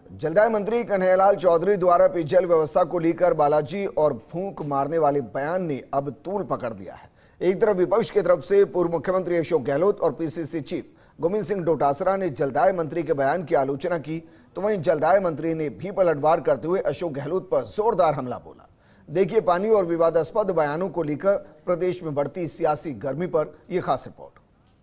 जलदाय मंत्री कन्हैयालाल चौधरी द्वारा पेयजल व्यवस्था को लेकर बालाजी और फूंक मारने वाले बयान ने अब तूल पकड़ दिया है। एक तरफ विपक्ष की तरफ से पूर्व मुख्यमंत्री अशोक गहलोत और पीसीसी चीफ गोविंद सिंह डोटासरा ने जलदाय मंत्री के बयान की आलोचना की, तो वहीं जलदाय मंत्री ने भी पलटवार करते हुए अशोक गहलोत पर जोरदार हमला बोला। देखिए पानी और विवादास्पद बयानों को लेकर प्रदेश में बढ़ती सियासी गर्मी पर यह खास रिपोर्ट।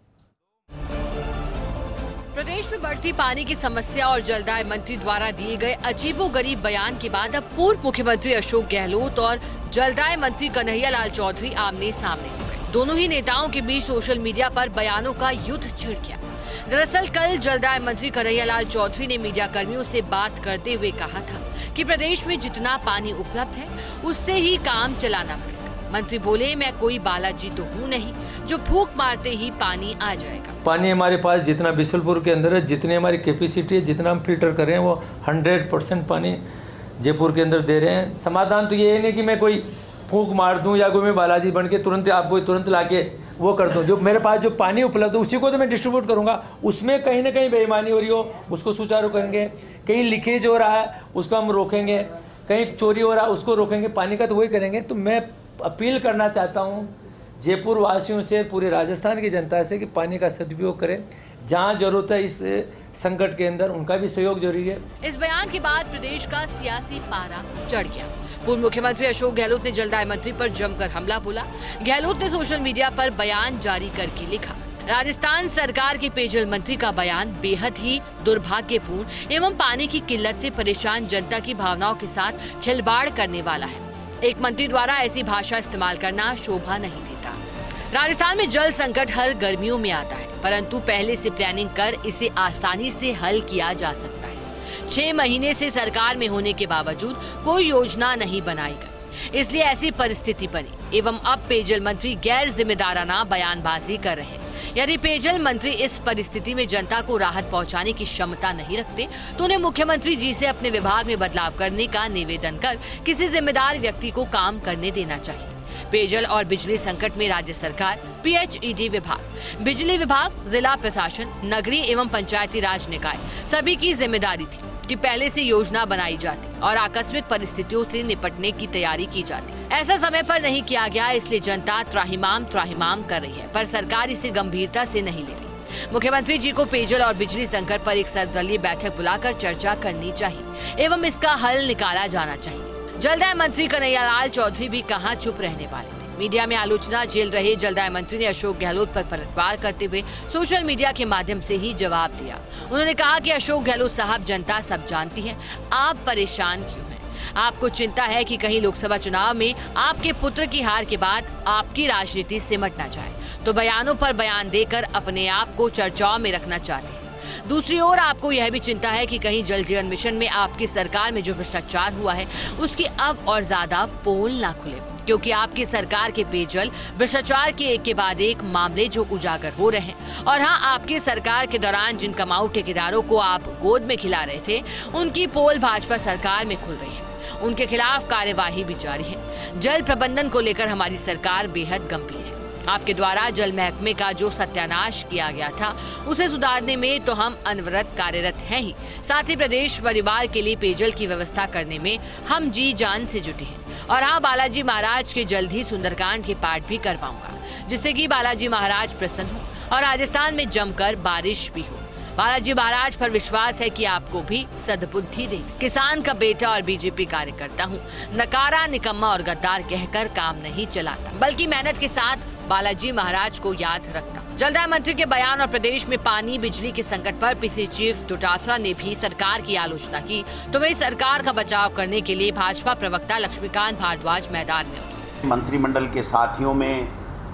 प्रदेश में बढ़ती पानी की समस्या और जलदाय मंत्री द्वारा दिए गए अजीबोगरीब बयान के बाद अब पूर्व मुख्यमंत्री अशोक गहलोत और जलदाय मंत्री कन्हैयालाल चौधरी आमने सामने हो गए। दोनों ही नेताओं के बीच सोशल मीडिया पर बयानों का युद्ध छिड़ गया। दरअसल कल जलदाय मंत्री कन्हैयालाल चौधरी ने मीडिया कर्मियों से बात करते हुए कहा था कि प्रदेश में जितना पानी उपलब्ध है उससे ही काम चलाना पड़ेगा। मंत्री बोले, मैं कोई बालाजी तो हूँ नहीं जो फूंक मारते ही पानी आ जाएगा। पानी हमारे पास जितना बिशलपुर के अंदर है, जितनी हमारी कैपेसिटी है, जितना हम फिल्टर कर रहे हैं वो 100% पानी जयपुर के अंदर दे रहे हैं। समाधान तो ये नहीं कि मैं कोई फूंक मार दूं या कोई मैं बालाजी बन के तुरंत आपको तुरंत लाके वो कर दूं। जो मेरे पास जो पानी उपलब्ध है उसी को तो मैं डिस्ट्रीब्यूट करूंगा। उसमें कहीं ना कहीं बेईमानी हो रही हो उसको सुचारू करेंगे, कहीं लीकेज हो रहा है उसको हम रोकेंगे, कहीं चोरी हो रहा है उसको रोकेंगे, पानी का तो वही करेंगे। तो मैं अपील करना चाहता हूँ जयपुर वासियों से, पूरे राजस्थान की जनता से कि पानी का सदुपयोग करें। जहां जरूरत है इस संकट के अंदर उनका भी सहयोग जरूरी है। इस बयान के बाद प्रदेश का सियासी पारा चढ़ गया। पूर्व मुख्यमंत्री अशोक गहलोत ने जलदाय मंत्री पर जमकर हमला बोला। गहलोत ने सोशल मीडिया पर बयान जारी करके लिखा, राजस्थान सरकार के पेयजल मंत्री का बयान बेहद ही दुर्भाग्यपूर्ण एवं पानी की किल्लत से परेशान जनता की भावनाओं के साथ खिलवाड़ करने वाला है। एक मंत्री द्वारा ऐसी भाषा इस्तेमाल करना शोभा नहीं देता। राजस्थान में जल संकट हर गर्मियों में आता है, परंतु पहले से प्लानिंग कर इसे आसानी से हल किया जा सकता है। 6 महीने से सरकार में होने के बावजूद कोई योजना नहीं बनाई गई, इसलिए ऐसी परिस्थिति बनी एवं अब पेयजल मंत्री गैर जिम्मेदाराना बयानबाजी कर रहे हैं। यदि पेयजल मंत्री इस परिस्थिति में जनता को राहत पहुंचाने की क्षमता नहीं रखते तो उन्हें मुख्यमंत्री जी से अपने विभाग में बदलाव करने का निवेदन कर किसी जिम्मेदार व्यक्ति को काम करने देना चाहिए। पेयजल और बिजली संकट में राज्य सरकार, PHED विभाग, बिजली विभाग, जिला प्रशासन, नगरीय एवं पंचायती राज निकाय सभी की जिम्मेदारी थी कि पहले से योजना बनाई जाती और आकस्मिक परिस्थितियों से निपटने की तैयारी की जाती। ऐसा समय पर नहीं किया गया, इसलिए जनता त्राहिमाम कर रही है, पर सरकार इसे गंभीरता से नहीं ले रही। मुख्यमंत्री जी को पेयजल और बिजली संकट पर एक सर्वदलीय बैठक बुलाकर चर्चा करनी चाहिए एवं इसका हल निकाला जाना चाहिए। जलदाय मंत्री कन्हैयालाल चौधरी भी कहां चुप रहने वाले थे। मीडिया में आलोचना झेल रहे जलदाय मंत्री ने अशोक गहलोत पर पलटवार करते हुए सोशल मीडिया के माध्यम से ही जवाब दिया। उन्होंने कहा कि अशोक गहलोत साहब, जनता सब जानती है, आप परेशान क्यों हैं? आपको चिंता है कि कहीं लोकसभा चुनाव में आपके पुत्र की हार के बाद आपकी राजनीति सिमट ना जाए, तो बयानों पर बयान देकर अपने आप को चर्चाओं में रखना चाहते हैं। दूसरी ओर आपको यह भी चिंता है कि कहीं जल जीवन मिशन में आपकी सरकार में जो भ्रष्टाचार हुआ है उसकी अब और ज्यादा पोल ना खुले, क्योंकि आपकी सरकार के पेयजल भ्रष्टाचार के एक बाद एक मामले जो उजागर हो रहे हैं। और हाँ, आपकी सरकार के दौरान जिन कमाऊ ठेकेदारों को आप गोद में खिला रहे थे उनकी पोल भाजपा सरकार में खुल रही है। उनके खिलाफ कार्यवाही भी जारी है। जल प्रबंधन को लेकर हमारी सरकार बेहद गंभीर है। आपके द्वारा जल महकमे का जो सत्यानाश किया गया था उसे सुधारने में तो हम अनवरत कार्यरत हैं ही, साथ ही प्रदेश परिवार के लिए पेयजल की व्यवस्था करने में हम जी जान से जुटे हैं। और हाँ, बालाजी महाराज के जल्द ही सुंदरकांड के पाठ भी करवाऊंगा, जिससे कि बालाजी महाराज प्रसन्न हो और राजस्थान में जमकर बारिश भी हो। बालाजी महाराज पर विश्वास है कि आपको भी सद्बुद्धि देंगे। किसान का बेटा और बीजेपी कार्यकर्ता हूँ, नकारा, निकम्मा और गद्दार कहकर काम नहीं चलाता, बल्कि मेहनत के साथ बालाजी महाराज को याद रखता। जलदाय मंत्री के बयान और प्रदेश में पानी बिजली के संकट पर पीसीसी चीफ डोटासरा ने भी सरकार की आलोचना की, तो वही सरकार का बचाव करने के लिए भाजपा प्रवक्ता लक्ष्मीकांत भारद्वाज मैदान में उतरे। मंत्रिमंडल के साथियों में,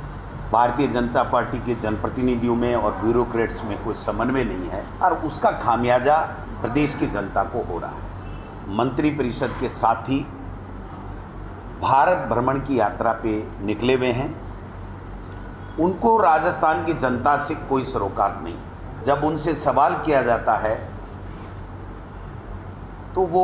भारतीय जनता पार्टी के जनप्रतिनिधियों में और ब्यूरोक्रेट्स में कोई समन्वय नहीं है और उसका खामियाजा प्रदेश की जनता को हो रहा है। मंत्रिपरिषद के साथी भारत भ्रमण की यात्रा पे निकले हुए हैं, उनको राजस्थान की जनता से कोई सरोकार नहीं। जब उनसे सवाल किया जाता है तो वो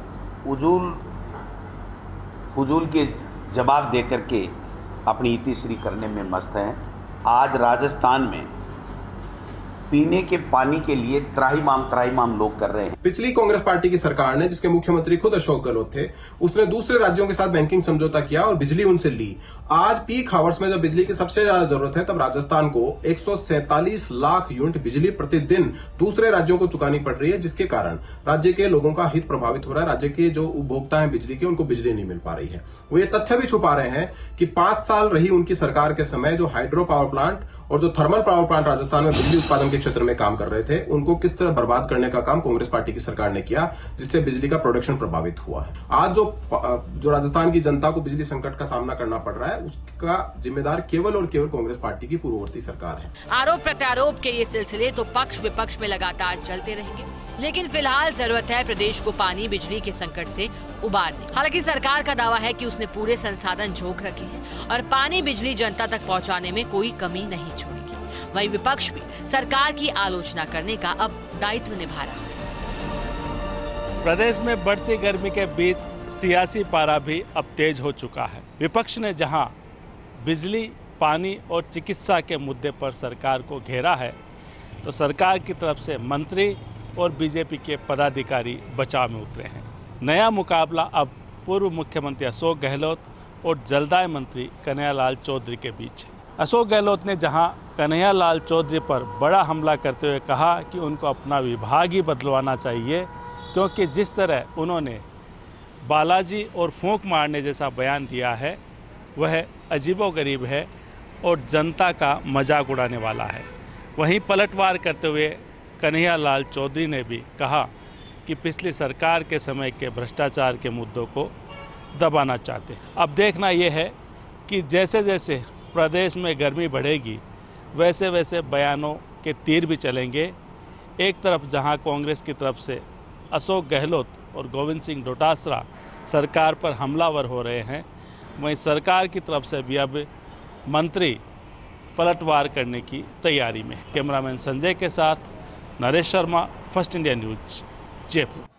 फजूल के जवाब देकर के अपनी इतिश्री करने में मस्त हैं। आज राजस्थान में पीने के पानी के लिए त्राहिमाम लोग कर रहे हैं। पिछली कांग्रेस पार्टी की सरकार ने, जिसके मुख्यमंत्री खुद अशोक गहलोत थे, उसने दूसरे राज्यों के साथ बैंकिंग समझौता किया और बिजली उनसे ली। आज पीक हावर्स में जब बिजली की सबसे ज्यादा जरूरत है, तब राजस्थान को 147 लाख यूनिट बिजली प्रतिदिन दूसरे राज्यों को चुकानी पड़ रही है, जिसके कारण राज्य के लोगों का हित प्रभावित हो रहा है। राज्य के जो उपभोक्ता हैं बिजली के, उनको बिजली नहीं मिल पा रही है। वो ये तथ्य भी छुपा रहे हैं कि 5 साल रही उनकी सरकार के समय जो हाइड्रो पावर प्लांट और जो थर्मल पावर प्लांट राजस्थान में बिजली उत्पादन के क्षेत्र में काम कर रहे थे, उनको किस तरह बर्बाद करने का काम कांग्रेस पार्टी की सरकार ने किया, जिससे बिजली का प्रोडक्शन प्रभावित हुआ है। आज जो राजस्थान की जनता को बिजली संकट का सामना करना पड़ रहा है, उसका जिम्मेदार केवल और केवल कांग्रेस पार्टी की पूर्ववर्ती सरकार है। आरोप प्रत्यारोप के ये सिलसिले तो पक्ष विपक्ष में लगातार चलते रहेंगे, लेकिन फिलहाल जरूरत है प्रदेश को पानी बिजली के संकट से उबारने। हालांकि सरकार का दावा है कि उसने पूरे संसाधन झोंक रखे हैं और पानी बिजली जनता तक पहुंचाने में कोई कमी नहीं छोड़ेगी। वहीं विपक्ष भी सरकार की आलोचना करने का अब दायित्व निभा रहा है। प्रदेश में बढ़ती गर्मी के बीच सियासी पारा भी अब तेज हो चुका है। विपक्ष ने जहां बिजली, पानी और चिकित्सा के मुद्दे पर सरकार को घेरा है, तो सरकार की तरफ से मंत्री और बीजेपी के पदाधिकारी बचाव में उतरे हैं। नया मुकाबला अब पूर्व मुख्यमंत्री अशोक गहलोत और जलदाय मंत्री कन्हैयालाल चौधरी के बीच है। अशोक गहलोत ने जहां कन्हैयालाल चौधरी पर बड़ा हमला करते हुए कहा कि उनको अपना विभाग ही बदलवाना चाहिए, क्योंकि जिस तरह उन्होंने बालाजी और फूंक मारने जैसा बयान दिया है, वह अजीबोगरीब है और जनता का मजाक उड़ाने वाला है। वहीं पलटवार करते हुए कन्हैयालाल चौधरी ने भी कहा कि पिछली सरकार के समय के भ्रष्टाचार के मुद्दों को दबाना चाहते हैं। अब देखना यह है कि जैसे जैसे प्रदेश में गर्मी बढ़ेगी, वैसे वैसे बयानों के तीर भी चलेंगे। एक तरफ जहां कांग्रेस की तरफ से अशोक गहलोत और गोविंद सिंह डोटासरा सरकार पर हमलावर हो रहे हैं, वहीं सरकार की तरफ से भी अब मंत्री पलटवार करने की तैयारी में है। कैमरामैन संजय के साथ Naresh Sharma, First India News, Jaipur.